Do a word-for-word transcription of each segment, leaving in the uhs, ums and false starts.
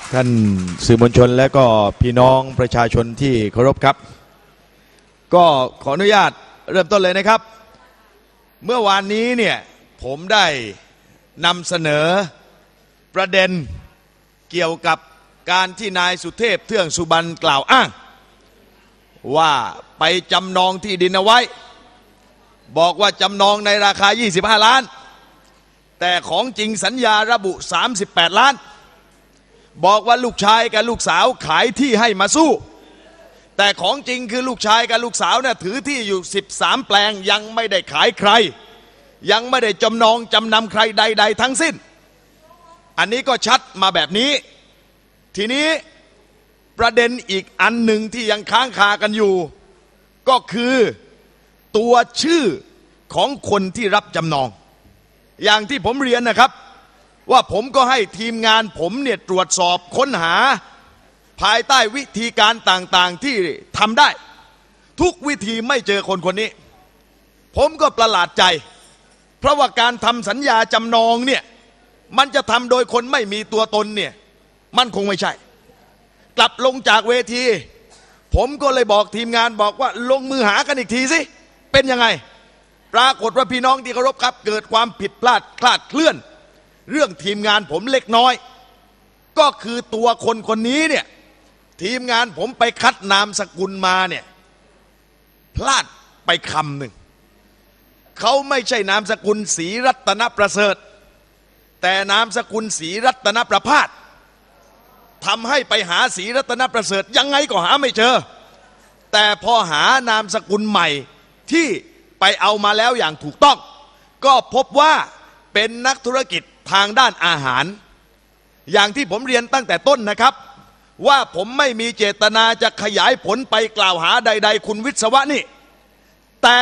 ท่านสื่อมวลชนและก็พี่น้องประชาชนที่เคารพครับก็ขออนุญาตเริ่มต้นเลยนะครับเมื่อวานนี้เนี่ยผมได้นำเสนอประเด็นเกี่ยวกับการที่นายสุเทพเทื่องสุบรรณกล่าวอ้างว่าไปจำนองที่ดินเอาไว้บอกว่าจำนองในราคายี่สิบห้าล้านแต่ของจริงสัญญาระบุสามสิบแปดล้านบอกว่าลูกชายกับลูกสาวขายที่ให้มาสู้แต่ของจริงคือลูกชายกับลูกสาวเนี่ยถือที่อยู่สิบสามแปลงยังไม่ได้ขายใครยังไม่ได้จำนองจำนำใครใดๆทั้งสิ้นอันนี้ก็ชัดมาแบบนี้ทีนี้ประเด็นอีกอันหนึ่งที่ยังค้างคากันอยู่ก็คือตัวชื่อของคนที่รับจำนองอย่างที่ผมเรียนนะครับว่าผมก็ให้ทีมงานผมเนี่ยตรวจสอบค้นหาภายใต้วิธีการต่างๆที่ทำได้ทุกวิธีไม่เจอคนคนนี้ผมก็ประหลาดใจเพราะว่าการทำสัญญาจำนองเนี่ยมันจะทำโดยคนไม่มีตัวตนเนี่ยมันคงไม่ใช่กลับลงจากเวทีผมก็เลยบอกทีมงานบอกว่าลงมือหากันอีกทีสิเป็นยังไงปรากฏว่าพี่น้องที่เคารพครับเกิดความผิดพลาดคลาดเคลื่อนเรื่องทีมงานผมเล็กน้อยก็คือตัวคนคนนี้เนี่ยทีมงานผมไปคัดนามสกุลมาเนี่ยพลาดไปคำหนึ่งเขาไม่ใช่นามสกุลศรีรัตนประเสริฐแต่นามสกุลศรีรัตนประภาสทำให้ไปหาศรีรัตนประเสริฐยังไงก็หาไม่เจอแต่พอหานามสกุลใหม่ที่ไปเอามาแล้วอย่างถูกต้องก็พบว่าเป็นนักธุรกิจทางด้านอาหารอย่างที่ผมเรียนตั้งแต่ต้นนะครับว่าผมไม่มีเจตนาจะขยายผลไปกล่าวหาใดๆคุณวิศวะนี่แต่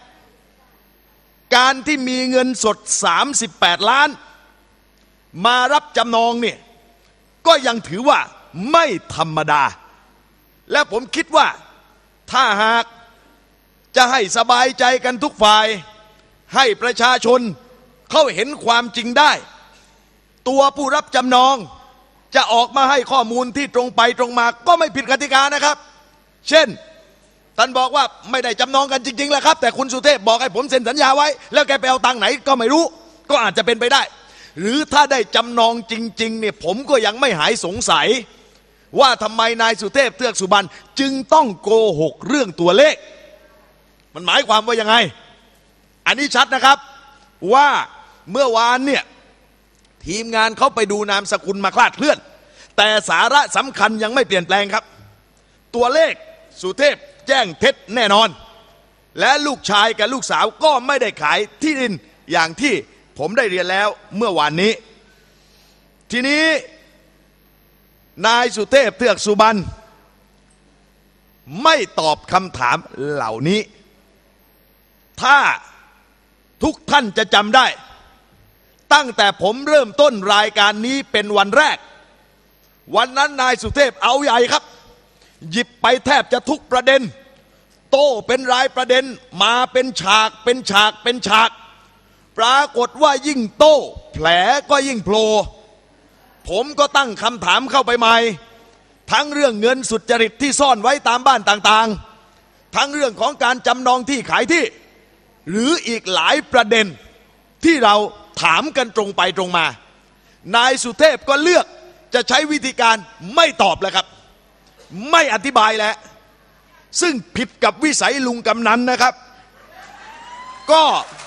การที่มีเงินสดสามสิบแปดล้านมารับจำนองเนี่ยก็ยังถือว่าไม่ธรรมดาและผมคิดว่าถ้าหากจะให้สบายใจกันทุกฝ่ายให้ประชาชนเขาเห็นความจริงได้ตัวผู้รับจำนองจะออกมาให้ข้อมูลที่ตรงไปตรงมาก็ไม่ผิดกติกานะครับเช่นท่านบอกว่าไม่ได้จำนองกันจริงๆแหละครับแต่คุณสุเทพบอกให้ผมเซ็นสัญญาไว้แล้วแกไปเอาตังค์ไหนก็ไม่รู้ก็อาจจะเป็นไปได้หรือถ้าได้จำนองจริงๆเนี่ยผมก็ยังไม่หายสงสัยว่าทำไมนายสุเทพเทือกสุบรรณจึงต้องโกหกเรื่องตัวเลขมันหมายความว่ายังไงอันนี้ชัดนะครับว่าเมื่อวานเนี่ยทีมงานเขาไปดูนามสกุลมาคลาดเคลื่อนแต่สาระสำคัญยังไม่เปลี่ยนแปลงครับตัวเลขสุเทพแจ้งเท็จแน่นอนและลูกชายกับลูกสาวก็ไม่ได้ขายที่ดินอย่างที่ผมได้เรียนแล้วเมื่อวานนี้ทีนี้นายสุเทพเทือกสุบรรณไม่ตอบคำถามเหล่านี้ถ้าทุกท่านจะจำได้ตั้งแต่ผมเริ่มต้นรายการนี้เป็นวันแรกวันนั้นนายสุเทพเอาใหญ่ครับหยิบไปแทบจะทุกประเด็นโต้เป็นรายประเด็นมาเป็นฉากเป็นฉากเป็นฉากปรากฏว่ายิ่งโต้แผลก็ยิ่งโผล่ผมก็ตั้งคำถามเข้าไปใหม่ทั้งเรื่องเงินสุจริตที่ซ่อนไว้ตามบ้านต่างๆทั้งเรื่องของการจำนองที่ขายที่หรืออีกหลายประเด็นที่เราถามกันตรงไปตรงมานายสุเทพก็เลือกจะใช้วิธีการไม่ตอบแล้วครับไม่อธิบายแล้วซึ่งผิดกับวิสัยลุงกำนันนะครับก็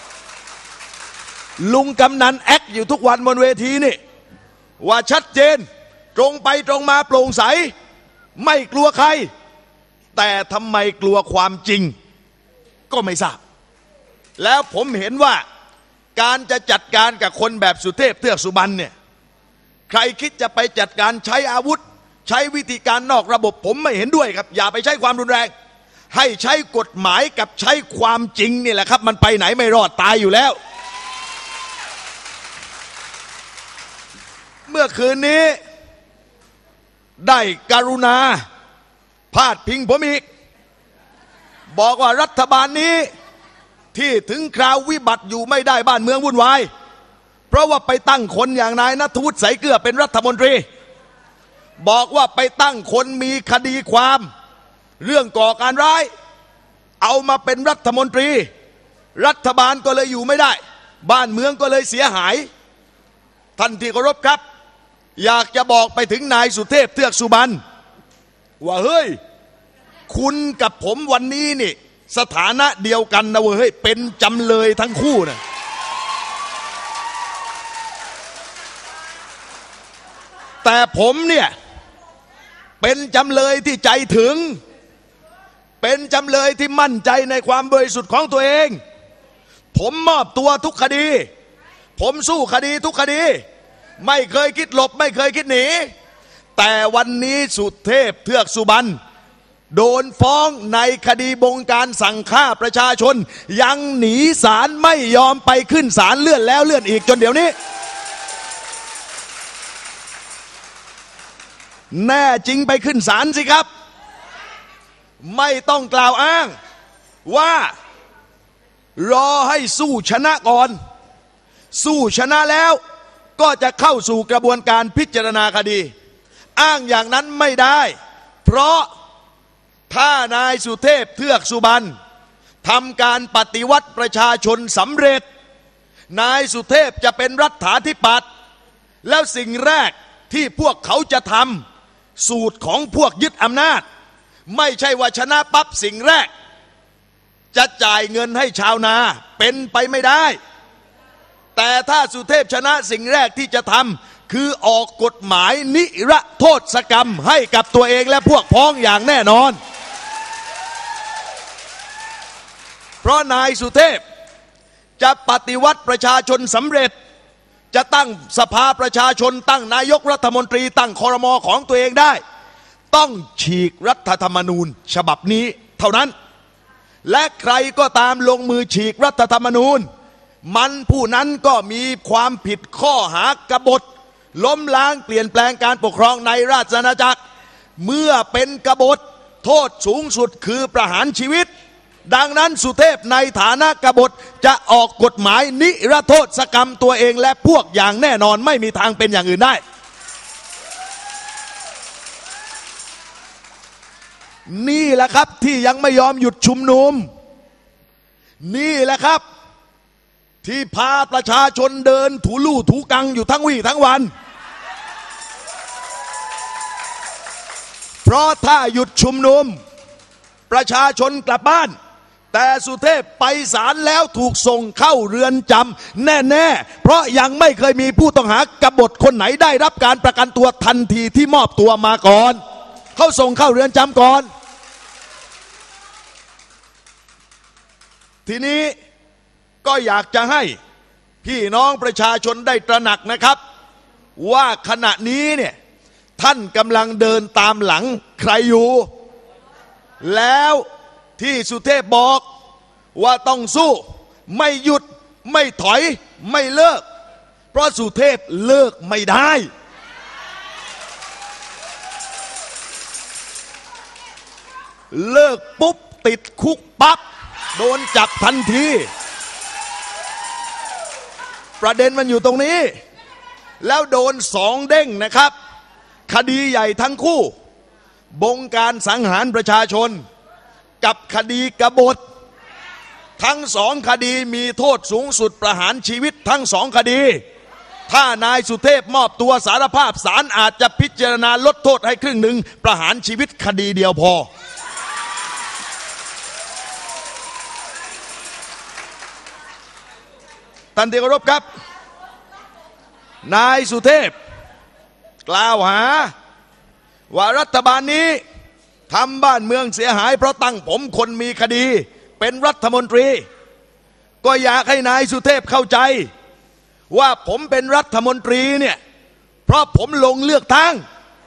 ลุงกำนันแอคอยู่ทุกวันบนเวทีนี่ว่าชัดเจนตรงไปตรงมาโปร่งใสไม่กลัวใครแต่ทำไมกลัวความจริงก็ไม่ทราบแล้วผมเห็นว่าการจะจัดการกับคนแบบสุเทพเทือกสุบรรณเนี่ยใครคิดจะไปจัดการใช้อาวุธใช้วิธีการนอกระบบผมไม่เห็นด้วยครับอย่าไปใช้ความรุนแรงให้ใช้กฎหมายกับใช้ความจริงนี่แหละครับมันไปไหนไม่รอดตายอยู่แล้วเมื่อคืนนี้ได้กรุณาพาดพิงผมอีกบอกว่ารัฐบาลนี้ที่ถึงคราววิบัติอยู่ไม่ได้บ้านเมืองวุ่นวายเพราะว่าไปตั้งคนอย่างนายณัฐวุฒิ สายเกลือเป็นรัฐมนตรีบอกว่าไปตั้งคนมีคดีความเรื่องก่อการร้ายเอามาเป็นรัฐมนตรีรัฐบาลก็เลยอยู่ไม่ได้บ้านเมืองก็เลยเสียหายท่านที่เคารพครับอยากจะบอกไปถึงนายสุเทพเทือกสุบรรณว่าเฮ้ยคุณกับผมวันนี้นี่สถานะเดียวกันนะเว้ยเป็นจำเลยทั้งคู่นะแต่ผมเนี่ยเป็นจำเลยที่ใจถึงเป็นจำเลยที่มั่นใจในความบริสุทธิ์ของตัวเองผมมอบตัวทุกคดีผมสู้คดีทุกคดีไม่เคยคิดหลบไม่เคยคิดหนีแต่วันนี้สุเทพเทือกสุบรรณโดนฟ้องในคดีบงการสั่งฆ่าประชาชนยังหนีศาลไม่ยอมไปขึ้นศาลเลื่อนแล้วเลื่อนอีกจนเดี๋ยวนี้แน่จริงไปขึ้นศาลสิครับไม่ต้องกล่าวอ้างว่ารอให้สู้ชนะก่อนสู้ชนะแล้วก็จะเข้าสู่กระบวนการพิจารณาคดีอ้างอย่างนั้นไม่ได้เพราะถ้านายสุเทพเทือกสุบรรณทำการปฏิวัติประชาชนสำเร็จนายสุเทพจะเป็นรัฐาธิปัตย์แล้วสิ่งแรกที่พวกเขาจะทำสูตรของพวกยึดอำนาจไม่ใช่ว่าชนะปั๊บสิ่งแรกจะจ่ายเงินให้ชาวนาเป็นไปไม่ได้แต่ถ้าสุเทพชนะสิ่งแรกที่จะทำคือออกกฎหมายนิรโทษกรรมให้กับตัวเองและพวกพ้องอย่างแน่นอนเพราะนายสุเทพจะปฏิวัติประชาชนสำเร็จจะตั้งสภาประชาชนตั้งนายกรัฐมนตรีตั้งครม.ของตัวเองได้ต้องฉีกรัฐธรรมนูญฉบับนี้เท่านั้นและใครก็ตามลงมือฉีกรัฐธรรมนูญมันผู้นั้นก็มีความผิดข้อหากบฏล้มล้างเปลี่ยนแปลงการปกครองในราชอาณาจักรเมื่อเป็นกบฏโทษสูงสุดคือประหารชีวิตดังนั้นสุเทพในฐานะกบฏจะออกกฎหมายนิรโทษกรรมตัวเองและพวกอย่างแน่นอนไม่มีทางเป็นอย่างอื่นได้นี่แหละครับที่ยังไม่ยอมหยุดชุมนุมนี่แหละครับที่พาประชาชนเดินถูลู่ถูกังอยู่ทั้งวี่ทั้งวันเพราะถ้าหยุดชุมนุมประชาชนกลับบ้านแต่สุเทพไปศาลแล้วถูกส่งเข้าเรือนจำแน่ๆเพราะยังไม่เคยมีผู้ต้องหากบฏคนไหนได้รับการประกันตัวทันทีที่มอบตัวมาก่อนเขาส่งเข้าเรือนจำก่อนทีนี้ก็อยากจะให้พี่น้องประชาชนได้ตระหนักนะครับว่าขณะนี้เนี่ยท่านกำลังเดินตามหลังใครอยู่แล้วที่สุเทพบอกว่าต้องสู้ไม่หยุดไม่ถอยไม่เลิกเพราะสุเทพเลิกไม่ได้เลิกปุ๊บติดคุกปั๊บโดนจับทันทีประเด็นมันอยู่ตรงนี้แล้วโดนสองเด้งนะครับคดีใหญ่ทั้งคู่บงการสังหารประชาชนกับคดีกบฏทั้งสองคดีมีโทษสูงสุดประหารชีวิตทั้งสองคดีถ้านายสุเทพมอบตัวสารภาพศาลอาจจะพิจารณาลดโทษให้ครึ่งหนึ่งประหารชีวิตคดีเดียวพอท่านที่เคารพครับนายสุเทพกล่าวหาว่ารัฐบาลนี้ทำบ้านเมืองเสียหายเพราะตั้งผมคนมีคดีเป็นรัฐมนตรีก็อยากให้นายสุเทพเข้าใจว่าผมเป็นรัฐมนตรีเนี่ยเพราะผมลงเลือกตั้ง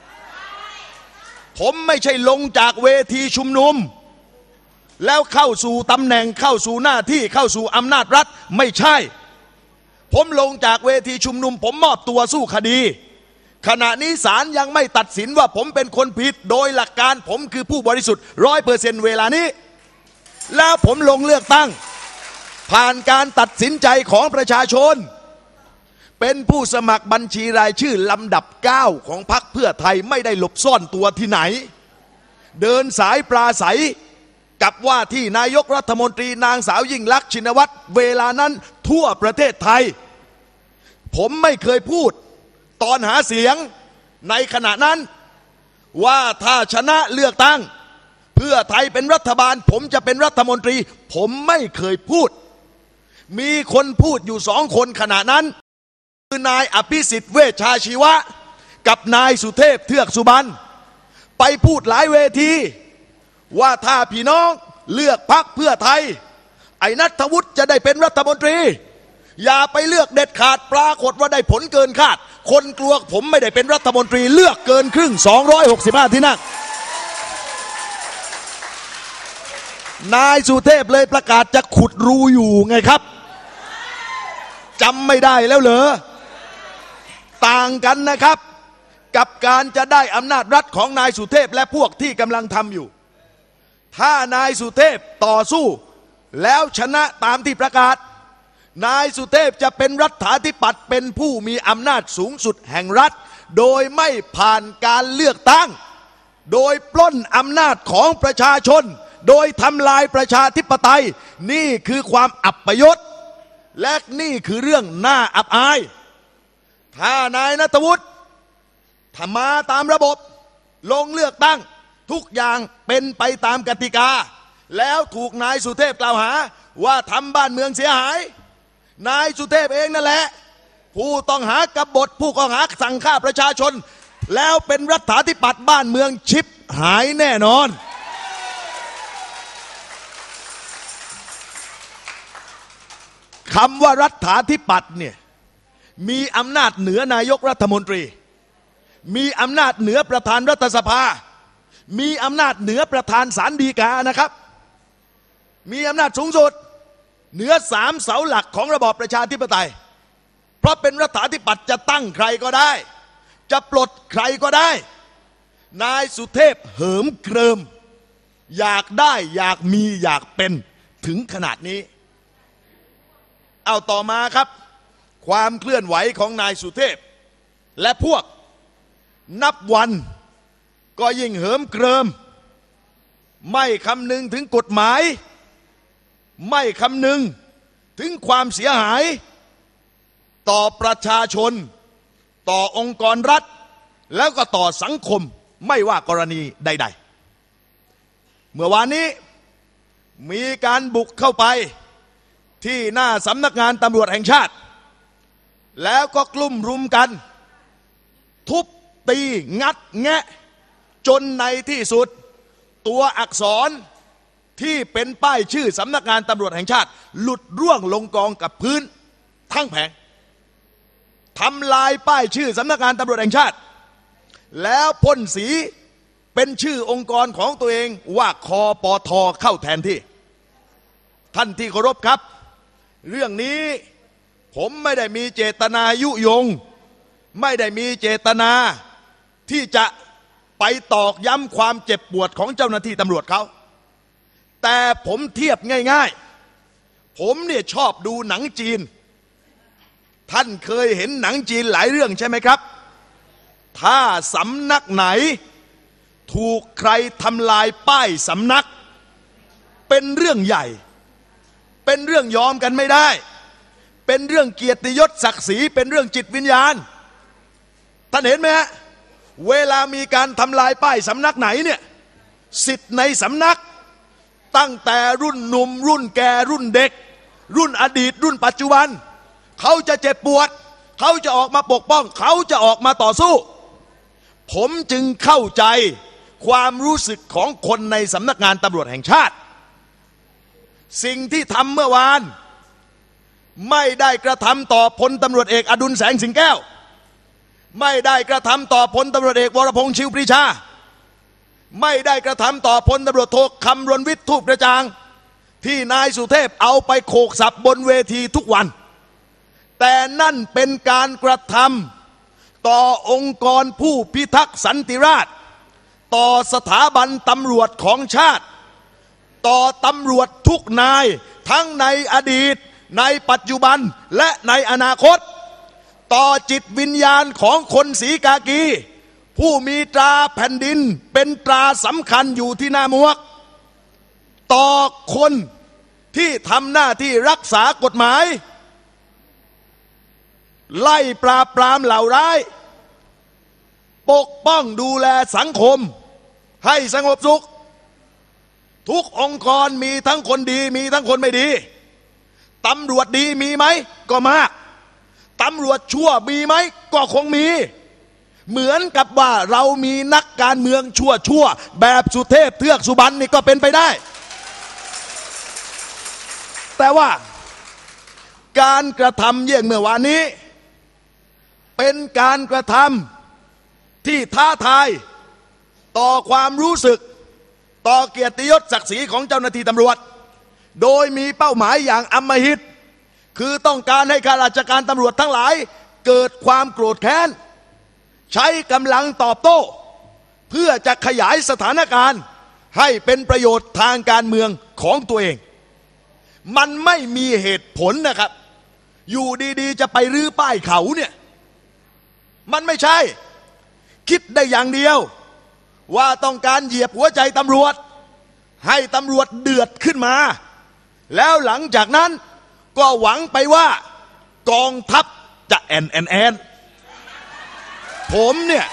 ผมไม่ใช่ลงจากเวทีชุมนุมแล้วเข้าสู่ตำแหน่งเข้าสู่หน้าที่เข้าสู่อำนาจรัฐไม่ใช่ผมลงจากเวทีชุมนุมผมมอบตัวสู้คดีขณะนี้ศาลยังไม่ตัดสินว่าผมเป็นคนผิดโดยหลักการผมคือผู้บริสุทธิ์ร้อยเปอร์เซ็นต์เวลานี้แล้วผมลงเลือกตั้งผ่านการตัดสินใจของประชาชนเป็นผู้สมัครบัญชีรายชื่อลำดับเก้าของพรรคเพื่อไทยไม่ได้หลบซ่อนตัวที่ไหนเดินสายปราศัยกับว่าที่นายกรัฐมนตรีนางสาวยิ่งลักษณ์ชินวัตรเวลานั้นทั่วประเทศไทยผมไม่เคยพูดตอนหาเสียงในขณะนั้นว่าถ้าชนะเลือกตั้งเพื่อไทยเป็นรัฐบาลผมจะเป็นรัฐมนตรีผมไม่เคยพูดมีคนพูดอยู่สองคนขณะนั้นคือนายอภิสิทธิ์เวชชาชีวะกับนายสุเทพเทือกสุบรรณไปพูดหลายเวทีว่าถ้าพี่น้องเลือกพรรคเพื่อไทยไอ้ณัฐวุฒิจะได้เป็นรัฐมนตรีอย่าไปเลือกเด็ดขาดปรากฏว่าได้ผลเกินคาดคนกลัวผมไม่ได้เป็นรัฐมนตรีเลือกเกินครึ่งสองร้อยหกสิบห้าที่นั่งนายสุเทพเลยประกาศจะขุดรูอยู่ไงครับจำไม่ได้แล้วเหรอต่างกันนะครับกับการจะได้อำนาจรัฐของนายสุเทพและพวกที่กำลังทำอยู่ถ้านายสุเทพต่อสู้แล้วชนะตามที่ประกาศนายสุเทพจะเป็นรัฐาธิปัตย์เป็นผู้มีอำนาจสูงสุดแห่งรัฐโดยไม่ผ่านการเลือกตั้งโดยปล้นอำนาจของประชาชนโดยทำลายประชาธิปไตยนี่คือความอับยศและนี่คือเรื่องน่าอับอายถ้านายณัฐวุฒิถ้ามาตามระบบลงเลือกตั้งทุกอย่างเป็นไปตามกติกาแล้วถูกนายสุเทพกล่าวหาว่าทำบ้านเมืองเสียหายนายสุเทพเองนั่นแหละผู้ต้องหากบฏผู้ต้องหาสั่งฆ่าประชาชนแล้วเป็นรัฐาธิปัตย์บ้านเมืองชิบหายแน่นอนคำว่ารัฐาธิปัตย์เนี่ยมีอำนาจเหนือนายกรัฐมนตรีมีอำนาจเหนือประธานรัฐสภามีอำนาจเหนือประธานศาลฎีกานะครับมีอำนาจสูงสุดเหนือสามเสาหลักของระบอบประชาธิปไตยเพราะเป็นรัฐาธิปัตย์จะตั้งใครก็ได้จะปลดใครก็ได้นายสุเทพเหิมเกริมอยากได้อยากมีอยากเป็นถึงขนาดนี้เอาต่อมาครับความเคลื่อนไหวของนายสุเทพและพวกนับวันก็ยิ่งเหิมเกริมไม่คำนึงถึงกฎหมายไม่คำนึงถึงความเสียหายต่อประชาชนต่อองค์กรรัฐแล้วก็ต่อสังคมไม่ว่ากรณีใดๆเมื่อวานนี้มีการบุกเข้าไปที่หน้าสำนักงานตำรวจแห่งชาติแล้วก็กลุ่มรุมกันทุบตีงัดแงะจนในที่สุดตัวอักษรที่เป็นป้ายชื่อสำนักงานตำรวจแห่งชาติหลุดร่วงลงกองกับพื้นทั้งแผงทำลายป้ายชื่อสำนักงานตำรวจแห่งชาติแล้วพ่นสีเป็นชื่อองค์กรของตัวเองว่าคปท.เข้าแทนที่ท่านที่เคารพครับเรื่องนี้ผมไม่ได้มีเจตนายุยงไม่ได้มีเจตนาที่จะไปตอกย้ำความเจ็บปวดของเจ้าหน้าที่ตำรวจเขาแต่ผมเทียบง่ายๆผมเนี่ยชอบดูหนังจีนท่านเคยเห็นหนังจีนหลายเรื่องใช่ไหมครับถ้าสำนักไหนถูกใครทำลายป้ายสำนักเป็นเรื่องใหญ่เป็นเรื่องยอมกันไม่ได้เป็นเรื่องเกียรติยศศักดิ์ศรีเป็นเรื่องจิตวิญญาณท่านเห็นไหมฮะเวลามีการทำลายป้ายสำนักไหนเนี่ยสิทธิ์ในสำนักตั้งแต่รุ่นหนุ่มรุ่นแก่รุ่นเด็กรุ่นอดีตรุ่นปัจจุบันเขาจะเจ็บปวดเขาจะออกมาปกป้องเขาจะออกมาต่อสู้ผมจึงเข้าใจความรู้สึกของคนในสำนักงานตำรวจแห่งชาติสิ่งที่ทำเมื่อวานไม่ได้กระทำต่อพลตำรวจเอกอดุลแสงสิงแก้วไม่ได้กระทำต่อพลตำรวจเอกวรพงษ์ชิวปรีชาไม่ได้กระทำต่อพลตำรวจโทคำรณวิทย์ทูปกระจ่างที่นายสุเทพเอาไปโขกสับบนเวทีทุกวันแต่นั่นเป็นการกระทำต่อองค์กรผู้พิทักษ์สันติราษฎร์ต่อสถาบันตำรวจของชาติต่อตำรวจทุกนายทั้งในอดีตในปัจจุบันและในอนาคตต่อจิตวิญญาณของคนสีกากีผู้มีตราแผ่นดินเป็นตราสำคัญอยู่ที่หน้าหมวกต่อคนที่ทำหน้าที่รักษากฎหมายไล่ปราบปรามเหล่าร้ายปกป้องดูแลสังคมให้สงบสุขทุกองค์กรมีทั้งคนดีมีทั้งคนไม่ดีตำรวจดีมีไหมก็มากตำรวจชั่วมีไหมก็คงมีเหมือนกับว่าเรามีนักการเมืองชั่วชั่วแบบสุเทพเทือกสุบรรณนี่ก็เป็นไปได้แต่ว่าการกระทำเยี่ยงเมื่อวานนี้เป็นการกระทำที่ท้าทายต่อความรู้สึกต่อเกียรติยศศักดิ์ศรีของเจ้าหน้าที่ตำรวจโดยมีเป้าหมายอย่างอำมหิตคือต้องการให้ข้าราชการตำรวจทั้งหลายเกิดความโกรธแค้นใช้กำลังตอบโต้เพื่อจะขยายสถานการณ์ให้เป็นประโยชน์ทางการเมืองของตัวเองมันไม่มีเหตุผลนะครับอยู่ดีๆจะไปรื้อป้ายเขาเนี่ยมันไม่ใช่คิดได้อย่างเดียวว่าต้องการเหยียบหัวใจตำรวจให้ตำรวจเดือดขึ้นมาแล้วหลังจากนั้นก็หวังไปว่ากองทัพจะแอนแอนแอนผมเนี่ย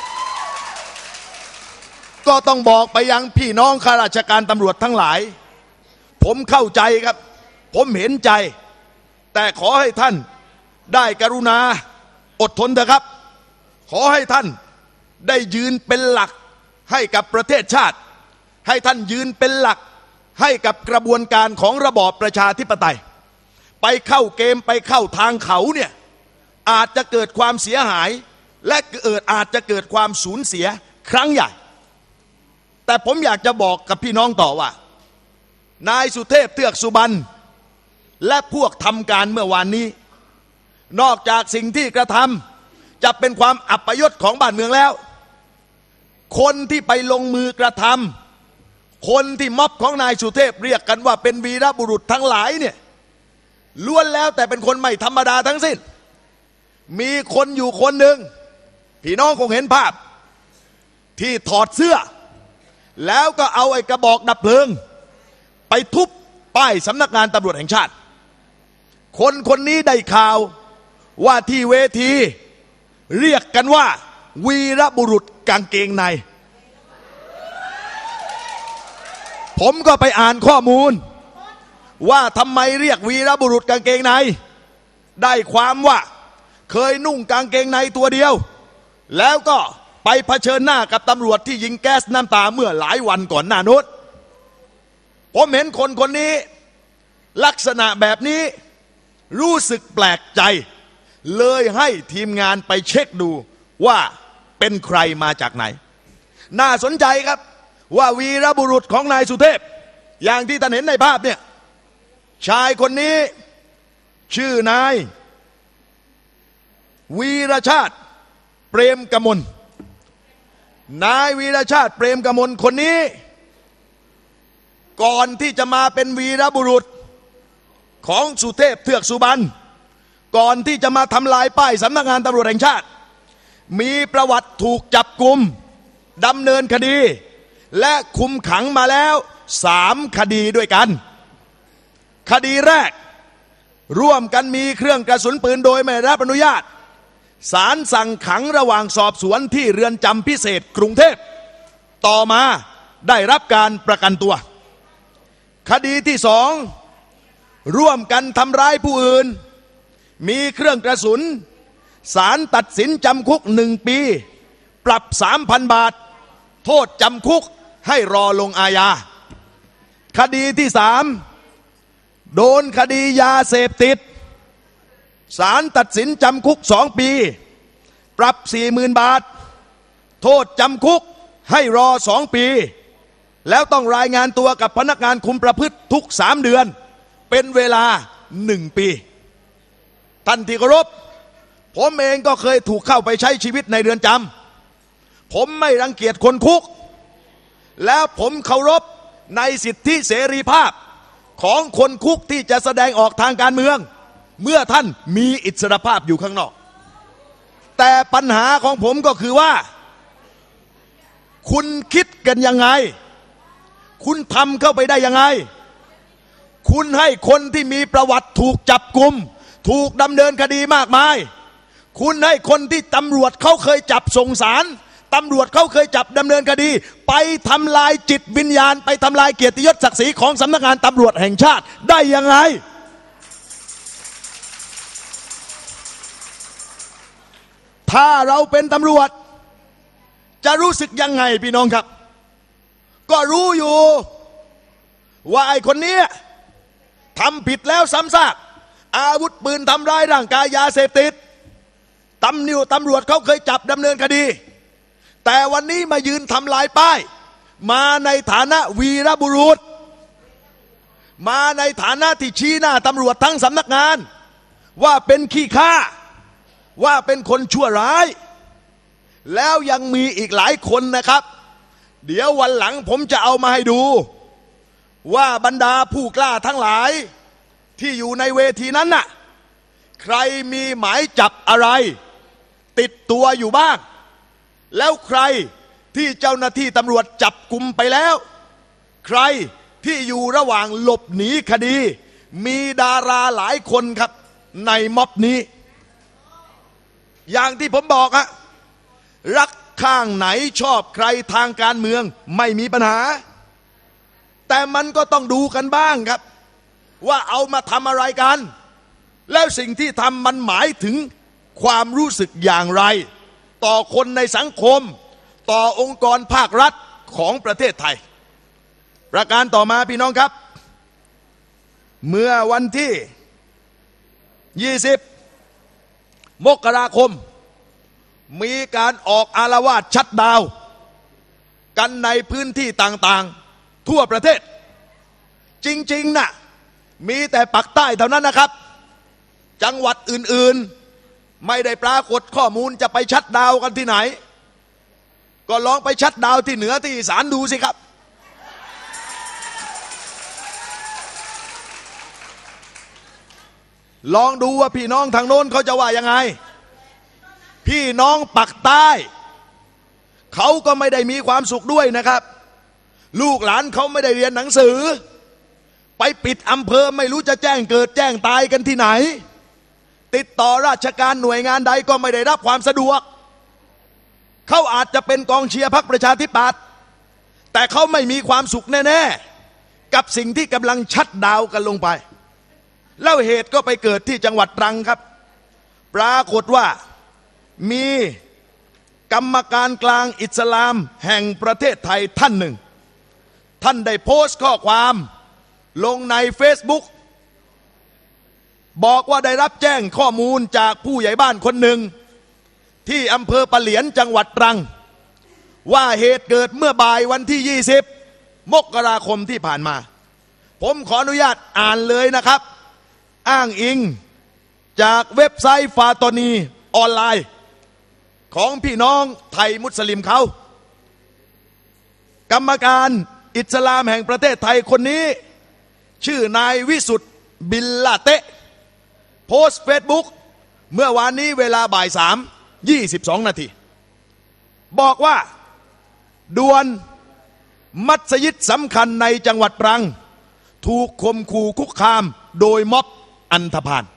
ก็ต้องบอกไปยังพี่น้องข้าราชการตำรวจทั้งหลายผมเข้าใจครับผมเห็นใจแต่ขอให้ท่านได้กรุณาอดทนเถอะครับขอให้ท่านได้ยืนเป็นหลักให้กับประเทศชาติให้ท่านยืนเป็นหลักให้กับกระบวนการของระบอบประชาธิปไตยไปเข้าเกมไปเข้าทางเขาเนี่ยอาจจะเกิดความเสียหายและเกิดอาจจะเกิดความสูญเสียครั้งใหญ่แต่ผมอยากจะบอกกับพี่น้องต่อว่านายสุเทพเทือกสุบรรณและพวกทำการเมื่อวานนี้นอกจากสิ่งที่กระทำจะเป็นความอัปยศของบ้านเมืองแล้วคนที่ไปลงมือกระทำคนที่ม็อบของนายสุเทพเรียกกันว่าเป็นวีรบุรุษทั้งหลายเนี่ยล้วนแล้วแต่เป็นคนไม่ธรรมดาทั้งสิ้นมีคนอยู่คนหนึ่งพี่น้องคงเห็นภาพที่ถอดเสื้อแล้วก็เอาไอ้กระบอกดับเพลิงไปทุบป้ายสำนักงานตำรวจแห่งชาติคนคนนี้ได้ข่าวว่าที่เวทีเรียกกันว่าวีรบุรุษกางเกงในผมก็ไปอ่านข้อมูลว่าทำไมเรียกวีรบุรุษกางเกงในได้ความว่าเคยนุ่งกางเกงในตัวเดียวแล้วก็ไปเผชิญหน้ากับตำรวจที่ยิงแก๊สน้ำตาเมื่อหลายวันก่อนหน้านู้นผมเห็นคนคนนี้ลักษณะแบบนี้รู้สึกแปลกใจเลยให้ทีมงานไปเช็คดูว่าเป็นใครมาจากไหนน่าสนใจครับว่าวีรบุรุษของนายสุเทพอย่างที่ท่านเห็นในภาพเนี่ยชายคนนี้ชื่อนายวีรชาติเปรมกมลนายวีรชาติเปรมกมลคนนี้ก่อนที่จะมาเป็นวีรบุรุษของสุเทพเทือกสุบรรณก่อนที่จะมาทำลายป้ายสำนักงานตำรวจแห่งชาติมีประวัติถูกจับกุมดำเนินคดีและคุมขังมาแล้วสามคดีด้วยกันคดีแรกร่วมกันมีเครื่องกระสุนปืนโดยไม่ได้รับอนุญาตศาลสั่งขังระหว่างสอบสวนที่เรือนจำพิเศษกรุงเทพต่อมาได้รับการประกันตัวคดีที่สองร่วมกันทำร้ายผู้อื่นมีเครื่องกระสุนศาลตัดสินจำคุกหนึ่งปีปรับสามพันบาทโทษจำคุกให้รอลงอาญาคดีที่สามโดนคดียาเสพติดศาลตัดสินจำคุกสองปีปรับสี่หมื่นบาทโทษจำคุกให้รอสองปีแล้วต้องรายงานตัวกับพนักงานคุมประพฤติทุกสามเดือนเป็นเวลาหนึ่งปีท่านที่เคารพผมเองก็เคยถูกเข้าไปใช้ชีวิตในเรือนจำผมไม่รังเกียจคนคุกแล้วผมเคารพในสิทธิเสรีภาพของคนคุกที่จะแสดงออกทางการเมืองเมื่อท่านมีอิสรภาพอยู่ข้างนอกแต่ปัญหาของผมก็คือว่าคุณคิดกันยังไงคุณทำเข้าไปได้ยังไงคุณให้คนที่มีประวัติถูกจับกุมถูกดำเนินคดีมากมายคุณให้คนที่ตำรวจเขาเคยจับส่งศาลตำรวจเขาเคยจับดำเนินคดีไปทำลายจิตวิญญาณไปทำลายเกียรติยศศักดิ์ศรีของสำนักงานตำรวจแห่งชาติได้ยังไงถ้าเราเป็นตำรวจจะรู้สึกยังไงพี่น้องครับก็รู้อยู่ว่าไอ้คนนี้ทำผิดแล้วซ้ำซากอาวุธปืนทำร้ายร่างกายยาเสพติดตำนิวตำรวจเขาเคยจับดำเนินคดีแต่วันนี้มายืนทำลายป้ายมาในฐานะวีรบุรุษมาในฐานะที่ชี้หน้าตำรวจทั้งสำนักงานว่าเป็นขี้ข้าว่าเป็นคนชั่วร้ายแล้วยังมีอีกหลายคนนะครับเดี๋ยววันหลังผมจะเอามาให้ดูว่าบรรดาผู้กล้าทั้งหลายที่อยู่ในเวทีนั้นน่ะใครมีหมายจับอะไรติดตัวอยู่บ้างแล้วใครที่เจ้าหน้าที่ตำรวจจับกุมไปแล้วใครที่อยู่ระหว่างหลบหนีคดีมีดาราหลายคนครับในม็อบนี้อย่างที่ผมบอกอะรักข้างไหนชอบใครทางการเมืองไม่มีปัญหาแต่มันก็ต้องดูกันบ้างครับว่าเอามาทำอะไรกันแล้วสิ่งที่ทำมันหมายถึงความรู้สึกอย่างไรต่อคนในสังคมต่อองค์กรภาครัฐของประเทศไทยประการต่อมาพี่น้องครับเมื่อวันที่ยี่สิบมกราคมมีการออกอาละวาดชัตดาวน์กันในพื้นที่ต่างๆทั่วประเทศจริงๆน่ะมีแต่ปักใต้เท่านั้นนะครับจังหวัดอื่นๆไม่ได้ปรากฏข้อมูลจะไปชัตดาวน์กันที่ไหนก็ลองไปชัตดาวน์ที่เหนือที่อีสานดูสิครับลองดูว่าพี่น้องทางโน้นเขาจะว่ายังไงพี่น้องปักใต้เขาก็ไม่ได้มีความสุขด้วยนะครับลูกหลานเขาไม่ได้เรียนหนังสือไปปิดอำเภอไม่รู้จะแจ้งเกิดแจ้งตายกันที่ไหนติดต่อราชการหน่วยงานใดก็ไม่ได้รับความสะดวกเขาอาจจะเป็นกองเชียร์พรรคประชาธิปัตย์แต่เขาไม่มีความสุขแน่ๆกับสิ่งที่กำลังชัตดาวน์กันลงไปแล้วเหตุก็ไปเกิดที่จังหวัดตรังครับปรากฏว่ามีกรรมการกลางอิสลามแห่งประเทศไทยท่านหนึ่งท่านได้โพสต์ข้อความลงใน เฟซบุ๊ก บอกว่าได้รับแจ้งข้อมูลจากผู้ใหญ่บ้านคนหนึ่งที่อำเภอปะเหลียนจังหวัดตรังว่าเหตุเกิดเมื่อบ่ายวันที่ยี่สิบมกราคมที่ผ่านมาผมขออนุญาตอ่านเลยนะครับอ้างอิงจากเว็บไซต์ฟาตอนีออนไลน์ของพี่น้องไทยมุสลิมเขากรรมการอิสลามแห่งประเทศไทยคนนี้ชื่อนายวิสุทธ์บิลลาเตะโพสต์เฟซบุ๊กเมื่อวานนี้เวลาบ่ายสามยี่สิบสองนาทีบอกว่าด่วนมัสยิดสำคัญในจังหวัดตรังถูกข่มขู่คุกคามโดยม็อบอันธพาล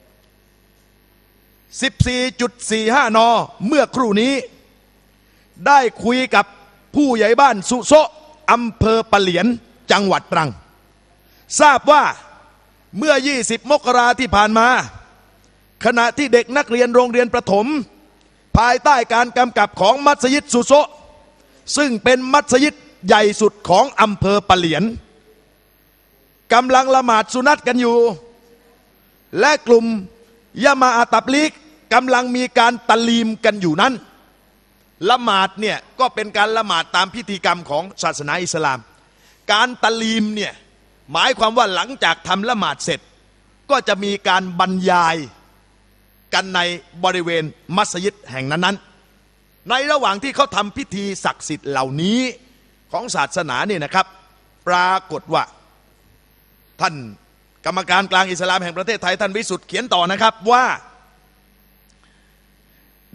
สิบสี่จุดสี่ห้า นเมื่อครู่นี้ได้คุยกับผู้ใหญ่บ้านสุโซะอำเภอปะเหลียนจังหวัดตรังทราบว่าเมื่อยี่สิบมกราที่ผ่านมาขณะที่เด็กนักเรียนโรงเรียนประถมภายใต้การกำกับของมัสยิดสุโซะซึ่งเป็นมัสยิดใหญ่สุดของอำเภอปะเหลียนกำลังละหมาดสุนัตกันอยู่และกลุ่มยะมาอะตับลีกกำลังมีการตะลีมกันอยู่นั้นละหมาดเนี่ยก็เป็นการละหมาดตามพิธีกรรมของศาสนาอิสลามการตะลีมเนี่ยหมายความว่าหลังจากทำละหมาดเสร็จก็จะมีการบรรยายกันในบริเวณมัสยิดแห่งนั้นๆในระหว่างที่เขาทำพิธีศักดิ์สิทธิ์เหล่านี้ของศาสนาเนี่ยนะครับปรากฏว่าท่านกรรมการกลางอิสลามแห่งประเทศไทยท่านวิสุทธ์เขียนต่อนะครับว่า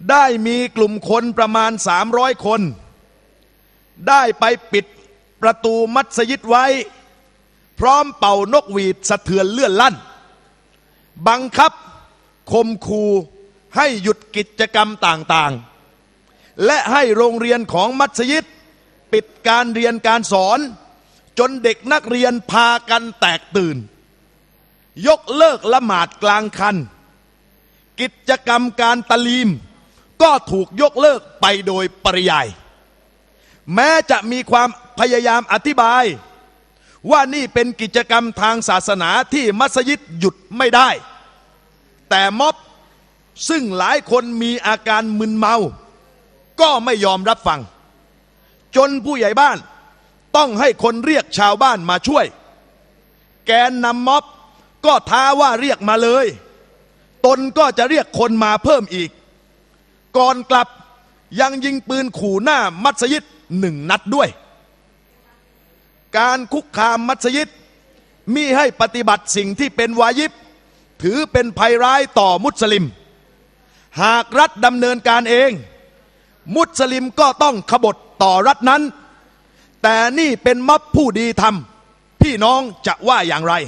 ได้มีกลุ่มคนประมาณสามร้อยคนได้ไปปิดประตูมัสยิดไว้พร้อมเป่านกหวีดสะเทือนเลื่อนลั่นบังคับข่มขู่ให้หยุดกิจกรรมต่างๆและให้โรงเรียนของมัสยิดปิดการเรียนการสอนจนเด็กนักเรียนพากันแตกตื่นยกเลิกละหมาดกลางคันกิจกรรมการตะลีมก็ถูกยกเลิกไปโดยปริยายแม้จะมีความพยายามอธิบายว่านี่เป็นกิจกรรมทางศาสนาที่มัสยิดหยุดไม่ได้แต่ม็อบซึ่งหลายคนมีอาการมึนเมาก็ไม่ยอมรับฟังจนผู้ใหญ่บ้านต้องให้คนเรียกชาวบ้านมาช่วยแกนนำม็อบก็ท้าว่าเรียกมาเลยตนก็จะเรียกคนมาเพิ่มอีกก่อนกลับยังยิงปืนขู่หน้ามัสยิดหนึ่งนัดด้วยการคุกคามมัสยิดมิให้ปฏิบัติสิ่งที่เป็นวาญิบถือเป็นภัยร้ายต่อมุสลิมหากรัฐดำเนินการเองมุสลิมก็ต้องขบฏต่อรัฐนั้นแต่นี่เป็นม็อบผู้ดีทำพี่น้องจะว่าอย่างไร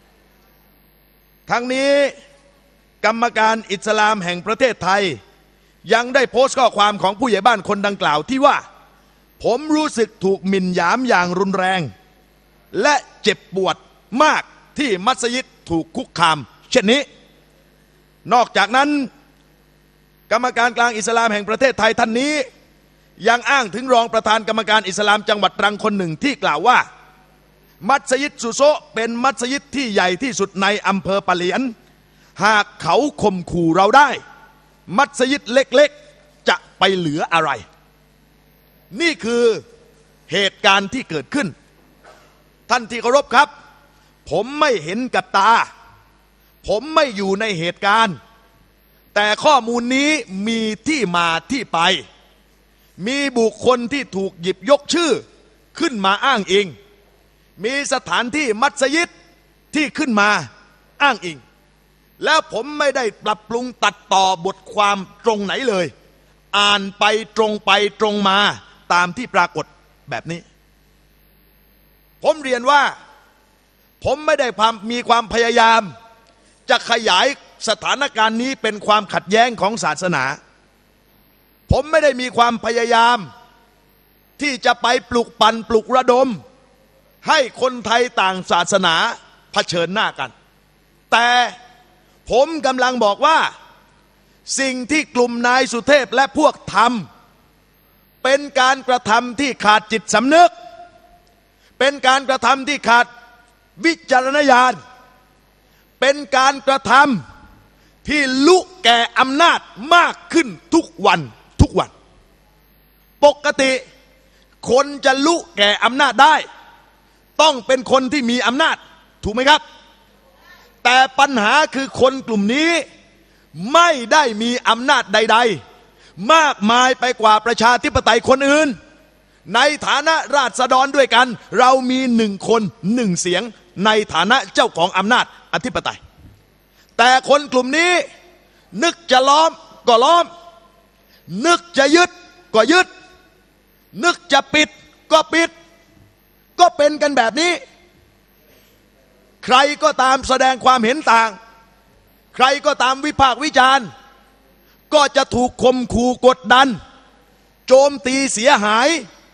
ทั้งนี้กรรมการอิสลามแห่งประเทศไทยยังได้โพสต์ข้อความของผู้ใหญ่บ้านคนดังกล่าวที่ว่าผมรู้สึกถูกหมิ่นหยามอย่างรุนแรงและเจ็บปวดมากที่มัสยิดถูกคุกคามเช่นนี้นอกจากนั้นกรรมการกลางอิสลามแห่งประเทศไทยท่านนี้ยังอ้างถึงรองประธานกรรมการอิสลามจังหวัดตรังคนหนึ่งที่กล่าวว่ามัสยิดสุโซเป็นมัสยิดที่ใหญ่ที่สุดในอำเภอปะเหลียนหากเขาข่มขู่เราได้มัสยิดเล็กๆจะไปเหลืออะไรนี่คือเหตุการณ์ที่เกิดขึ้นท่านที่เคารพครับผมไม่เห็นกับตาผมไม่อยู่ในเหตุการณ์แต่ข้อมูลนี้มีที่มาที่ไปมีบุคคลที่ถูกหยิบยกชื่อขึ้นมาอ้างอิงมีสถานที่มัสยิดที่ขึ้นมาอ้างอิงแล้วผมไม่ได้ปรับปรุงตัดต่อบทความตรงไหนเลยอ่านไปตรงไปตรงมาตามที่ปรากฏแบบนี้ผมเรียนว่าผมไม่ได้มีความพยายามจะขยายสถานการณ์นี้เป็นความขัดแย้งของศาสนาผมไม่ได้มีความพยายามที่จะไปปลุกปั่นปลุกระดมให้คนไทยต่างศาสนาเผชิญหน้ากันแต่ผมกำลังบอกว่าสิ่งที่กลุ่มนายสุเทพและพวกทำเป็นการกระทำที่ขาดจิตสำนึกเป็นการกระทำที่ขาดวิจารณญาณเป็นการกระทำที่ลุแก่อำนาจมากขึ้นทุกวันทุกวันปกติคนจะลุแก่อำนาจได้ต้องเป็นคนที่มีอำนาจถูกไหมครับแต่ปัญหาคือคนกลุ่มนี้ไม่ได้มีอำนาจใดๆมากมายไปกว่าประชาธิปไตยคนอื่นในฐานะราษฎรด้วยกันเรามีหนึ่งคนหนึ่งเสียงในฐานะเจ้าของอำนาจอธิปไตยแต่คนกลุ่มนี้นึกจะล้อมก็ล้อมนึกจะยึดก็ยึดนึกจะปิดก็ปิดก็เป็นกันแบบนี้ใครก็ตามแสดงความเห็นต่างใครก็ตามวิพากษ์วิจารณ์ก็จะถูกข่มขู่กดดันโจมตีเสียหาย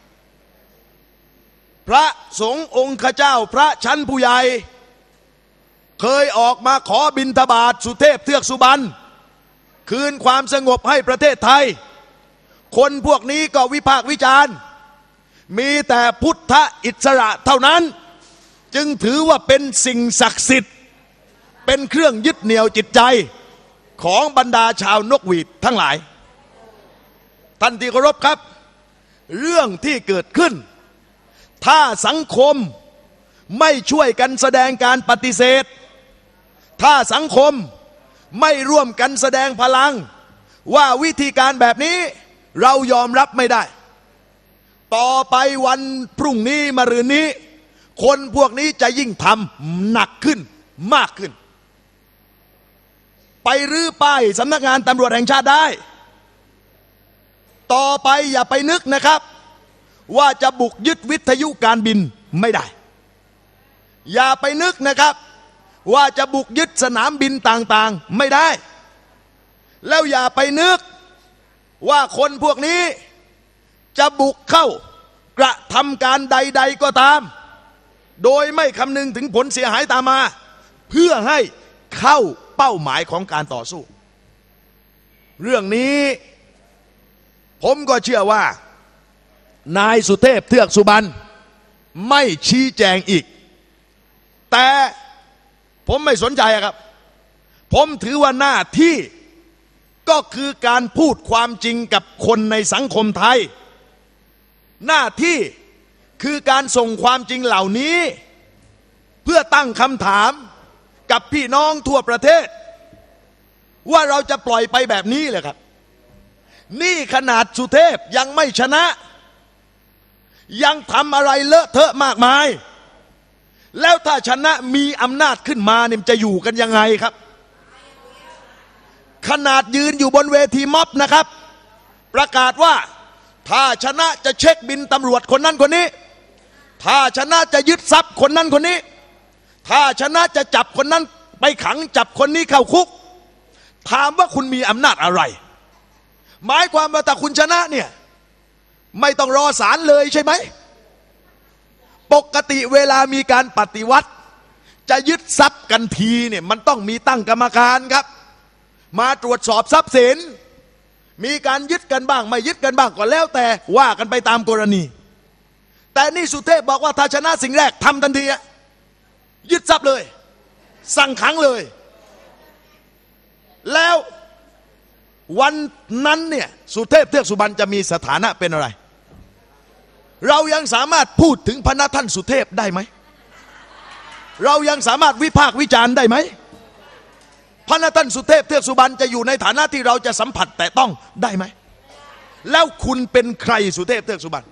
พระสงฆ์องค์ข้าเจ้าพระชั้นผู้ใหญ่เคยออกมาขอบิณฑบาตสุเทพเทือกสุบรรณคืนความสงบให้ประเทศไทยคนพวกนี้ก็วิพากษ์วิจารณ์มีแต่พุทธอิสระเท่านั้นจึงถือว่าเป็นสิ่งศักดิ์สิทธิ์เป็นเครื่องยึดเหนี่ยวจิตใจของบรรดาชาวนกหวีดทั้งหลายท่านที่เคารพครับเรื่องที่เกิดขึ้นถ้าสังคมไม่ช่วยกันแสดงการปฏิเสธถ้าสังคมไม่ร่วมกันแสดงพลังว่าวิธีการแบบนี้เรายอมรับไม่ได้ต่อไปวันพรุ่งนี้มะรืนนี้คนพวกนี้จะยิ่งทำหนักขึ้นมากขึ้นไปรื้อป้ายสำนักงานตำรวจแห่งชาติได้ต่อไปอย่าไปนึกนะครับว่าจะบุกยึดวิทยุการบินไม่ได้อย่าไปนึกนะครับว่าจะบุกยึดสนามบินต่างๆไม่ได้แล้วอย่าไปนึกว่าคนพวกนี้จะบุกเข้ากระทำการใดๆก็ตามโดยไม่คำนึงถึงผลเสียหายตามมาเพื่อให้เข้าเป้าหมายของการต่อสู้เรื่องนี้ผมก็เชื่อว่านายสุเทพเทือกสุบรรณไม่ชี้แจงอีกแต่ผมไม่สนใจครับผมถือว่าหน้าที่ก็คือการพูดความจริงกับคนในสังคมไทยหน้าที่คือการส่งความจริงเหล่านี้เพื่อตั้งคำถามกับพี่น้องทั่วประเทศว่าเราจะปล่อยไปแบบนี้เลยครับนี่ขนาดสุเทพยังไม่ชนะยังทำอะไรเลอะเทอะมากมายแล้วถ้าชนะมีอำนาจขึ้นมาเนี่ยจะอยู่กันยังไงครับขนาดยืนอยู่บนเวทีม็อบนะครับประกาศว่าถ้าชนะจะเช็คบินตำรวจคนนั้นคนนี้ถ้าชนะจะยึดทรัพย์คนนั้นคนนี้ถ้าชนะจะจับคนนั้นไปขังจับคนนี้เข้าคุกถามว่าคุณมีอำนาจอะไรหมายความว่าถ้าคุณชนะเนี่ยไม่ต้องรอศาลเลยใช่ไหมปกติเวลามีการปฏิวัติจะยึดทรัพย์กันทีเนี่ยมันต้องมีตั้งกรรมการครับมาตรวจสอบทรัพย์สินมีการยึดกันบ้างไม่ยึดกันบ้างก็แล้วแต่ว่ากันไปตามกรณีแต่นี่สุเทพบอกว่าถ้าชนะสิ่งแรกทำทันทียึดทรัพย์เลยสั่งขังเลยแล้ววันนั้นเนี่ยสุเทพเทือกสุบรรณจะมีสถานะเป็นอะไรเรายังสามารถพูดถึงพระท่านสุเทพได้ไหมเรายังสามารถวิพากษ์วิจารณ์ได้ไหมพระท่านสุเทพเทือกสุบรรณจะอยู่ในฐานะที่เราจะสัมผัสแต่ต้องได้ไหมแล้วคุณเป็นใครสุเทพเทือกสุบรรณ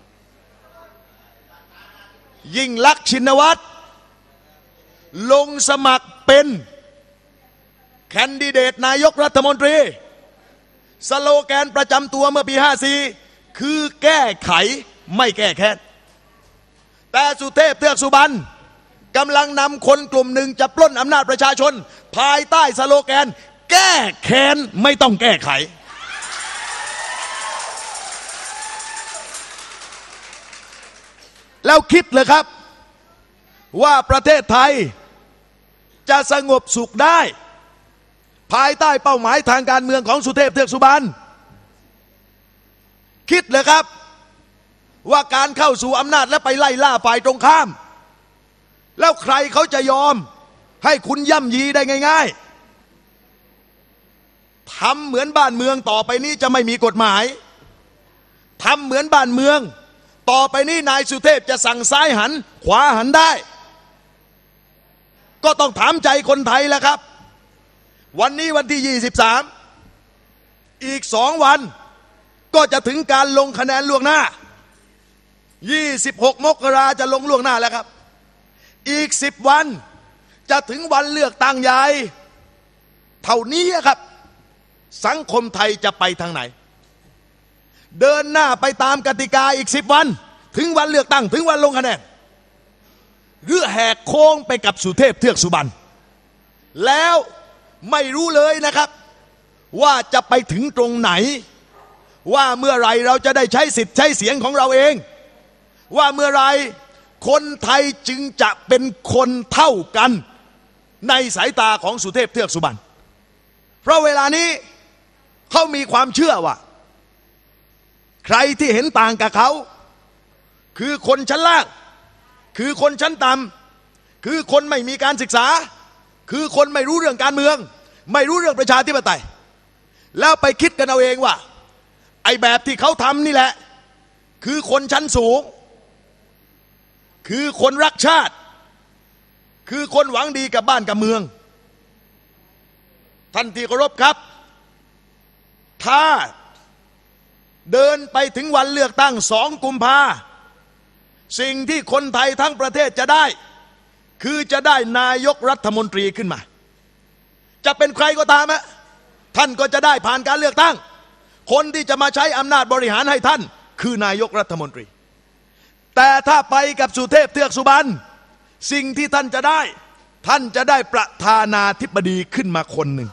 ยิ่งลักษณ์ชินวัตรลงสมัครเป็นแคนดิเดตนายกรัฐมนตรีสโลแกนประจำตัวเมื่อปีห้าสี่คือแก้ไขไม่แก้แค้นแต่สุเทพเทือกสุบรรณกำลังนำคนกลุ่มหนึ่งจะปล้นอำนาจประชาชนภายใต้สโลแกนแก้แค้นไม่ต้องแก้ไขแล้วคิดเลยครับว่าประเทศไทยจะสงบสุขได้ภายใต้เป้าหมายทางการเมืองของสุเทพเทือกสุบรรณคิดเลยครับว่าการเข้าสู่อำนาจและไปไล่ล่าฝ่ายตรงข้ามแล้วใครเขาจะยอมให้คุณย่ำยีได้ง่ายๆทำเหมือนบ้านเมืองต่อไปนี้จะไม่มีกฎหมายทำเหมือนบ้านเมืองต่อไปนี้นายสุเทพจะสั่งซ้ายหันขวาหันได้ก็ต้องถามใจคนไทยแล้วครับวันนี้วันที่ยี่สิบสามอีกสองวันก็จะถึงการลงคะแนนล่วงหน้ายี่สิบหกมกราจะลงล่วงหน้าแล้วครับอีกสิบวันจะถึงวันเลือกตั้งใหญ่เท่านี้ครับสังคมไทยจะไปทางไหนเดินหน้าไปตามกติกาอีกสิบวันถึงวันเลือกตั้งถึงวันลงคะแนนหรือแหกโค้งไปกับสุเทพเทือกสุบรรณแล้วไม่รู้เลยนะครับว่าจะไปถึงตรงไหนว่าเมื่อไรเราจะได้ใช้สิทธิ์ใช้เสียงของเราเองว่าเมื่อไรคนไทยจึงจะเป็นคนเท่ากันในสายตาของสุเทพเทือกสุบรรณเพราะเวลานี้เขามีความเชื่อว่าใครที่เห็นต่างกับเขาคือคนชั้นล่างคือคนชั้นต่ำคือคนไม่มีการศึกษาคือคนไม่รู้เรื่องการเมืองไม่รู้เรื่องประชาธิปไตยแล้วไปคิดกันเอาเองว่าไอ้แบบที่เขาทำนี่แหละคือคนชั้นสูงคือคนรักชาติคือคนหวังดีกับบ้านกับเมืองท่านที่เคารพครับถ้าเดินไปถึงวันเลือกตั้งสองกุมภาสิ่งที่คนไทยทั้งประเทศจะได้คือจะได้นายกรัฐมนตรีขึ้นมาจะเป็นใครก็ตามฮะท่านก็จะได้ผ่านการเลือกตั้งคนที่จะมาใช้อำนาจบริหารให้ท่านคือนายกรัฐมนตรีแต่ถ้าไปกับสุเทพเทือกสุบรรณสิ่งที่ท่านจะได้ท่านจะได้ประธานาธิบดีขึ้นมาคนหนึ่ง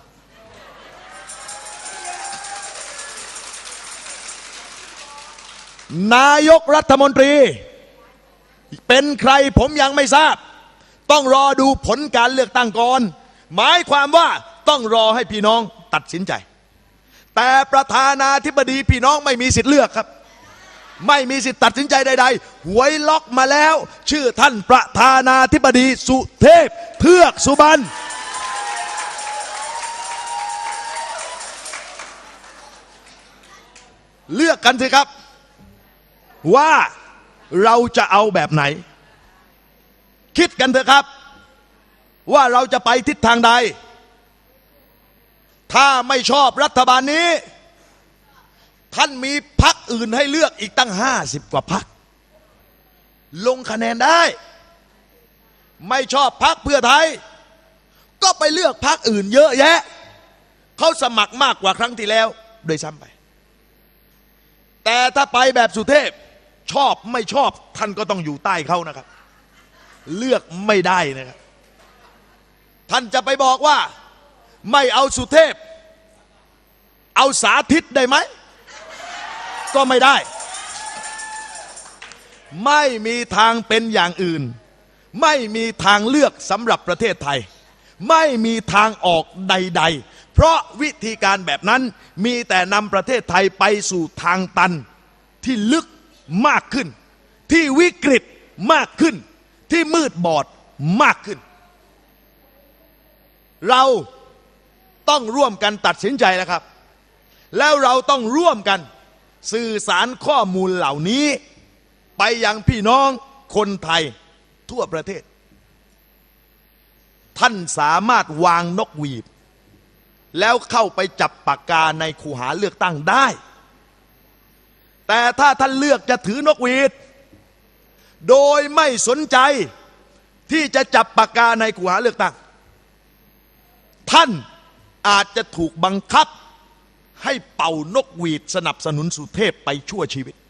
นายกรัฐมนตรีเป็นใครผมยังไม่ทราบต้องรอดูผลการเลือกตั้งก่อนหมายความว่าต้องรอให้พี่น้องตัดสินใจแต่ประธานาธิบดีพี่น้องไม่มีสิทธิ์เลือกครับไม่มีสิทธิ์ตัดสินใจใดๆหวยล็อกมาแล้วชื่อท่านประธานาธิบดีสุเทพเทือกสุบรรณเลือกกันสิครับว่าเราจะเอาแบบไหนคิดกันเถอะครับว่าเราจะไปทิศทางใดถ้าไม่ชอบรัฐบาลนี้ท่านมีพรรคอื่นให้เลือกอีกตั้งห้าสิบกว่าพรรคลงคะแนนได้ไม่ชอบพรรคเพื่อไทยก็ไปเลือกพรรคอื่นเยอะแยะเขาสมัครมากกว่าครั้งที่แล้วโดยซ้ำไปแต่ถ้าไปแบบสุเทพชอบไม่ชอบท่านก็ต้องอยู่ใต้เขานะครับเลือกไม่ได้นะครับท่านจะไปบอกว่าไม่เอาสุเทพเอาสาธิตได้ไหมก็ไม่ได้ไม่มีทางเป็นอย่างอื่นไม่มีทางเลือกสำหรับประเทศไทยไม่มีทางออกใดๆเพราะวิธีการแบบนั้นมีแต่นำประเทศไทยไปสู่ทางตันที่ลึกมากขึ้นที่วิกฤตมากขึ้นที่มืดบอดมากขึ้นเราต้องร่วมกันตัดสินใจแล้วครับแล้วเราต้องร่วมกันสื่อสารข้อมูลเหล่านี้ไปยังพี่น้องคนไทยทั่วประเทศท่านสามารถวางนกหวีดแล้วเข้าไปจับปากกาในคูหาเลือกตั้งได้แต่ถ้าท่านเลือกจะถือนกหวีดโดยไม่สนใจที่จะจับปากกาในคูหาเลือกตั้งท่านอาจจะถูกบังคับให้เป่านกหวีดสนับสนุนสุเทพไปชั่วชีวิต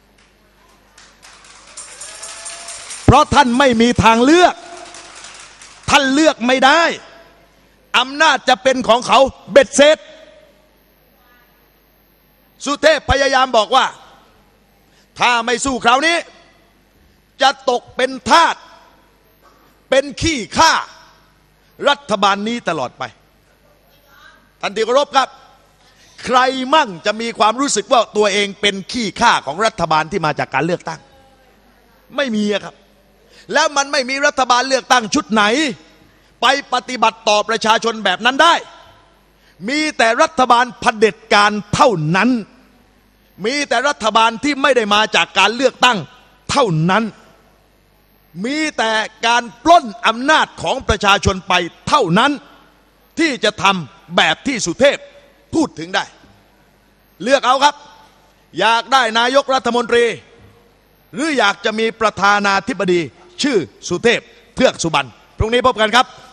เพราะท่านไม่มีทางเลือกท่านเลือกไม่ได้อำนาจจะเป็นของเขาเบ็ดเสร็จสุเทพพยายามบอกว่าถ้าไม่สู้คราวนี้จะตกเป็นทาสเป็นขี้ข้ารัฐบาลนี้ตลอดไปท่านที่เคารพครับใครมั่งจะมีความรู้สึกว่าตัวเองเป็นขี้ข้าของรัฐบาลที่มาจากการเลือกตั้งไม่มีครับแล้วมันไม่มีรัฐบาลเลือกตั้งชุดไหนไปปฏิบัติต่อประชาชนแบบนั้นได้มีแต่รัฐบาลเผด็จการเท่านั้นมีแต่รัฐบาลที่ไม่ได้มาจากการเลือกตั้งเท่านั้นมีแต่การปล้นอำนาจของประชาชนไปเท่านั้นที่จะทำแบบที่สุเทพพูดถึงได้เลือกเอาครับอยากได้นายกรัฐมนตรีหรืออยากจะมีประธานาธิบดีชื่อสุเทพเทือกสุบรรณพรุ่งนี้พบกันครับ